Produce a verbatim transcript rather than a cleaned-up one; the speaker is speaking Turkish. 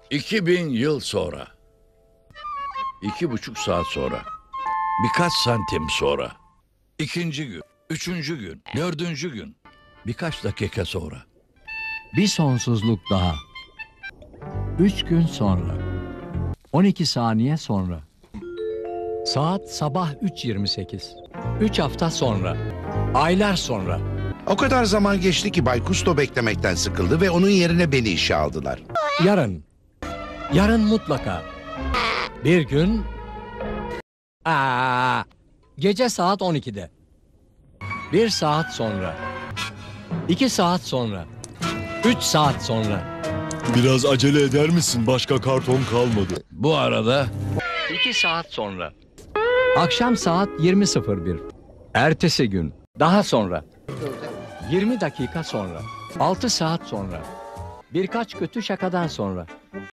iki bin yıl sonra. İki buçuk saat sonra. Birkaç santim sonra. İkinci gün, üçüncü gün, dördüncü gün. Birkaç dakika sonra. Bir sonsuzluk daha. Üç gün sonra. On iki saniye sonra. Saat sabah üç yirmi sekiz. Üç hafta sonra. Aylar sonra. O kadar zaman geçti ki Bay Kusto beklemekten sıkıldı ve onun yerine beni işe aldılar. Yarın. Yarın mutlaka. Bir gün. Aa, gece saat on ikide. Bir saat sonra. İki saat sonra. Üç saat sonra. Biraz acele eder misin? Başka karton kalmadı. Bu arada İki saat sonra. Akşam saat yirmi sıfır bir. Ertesi gün. Daha sonra. Yirmi dakika sonra. Altı saat sonra. Birkaç kötü şakadan sonra.